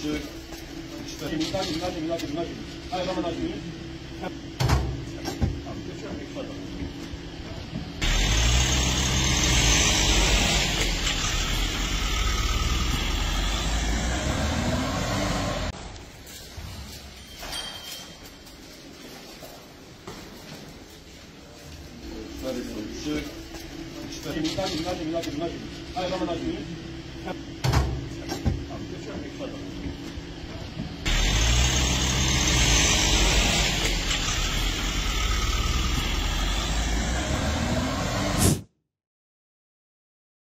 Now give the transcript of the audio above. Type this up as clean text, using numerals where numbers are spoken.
3, 4. Na ziemi. Ale mamy na ziemi. Trzy, 4. Na ziemi. Ale mamy na ziemi.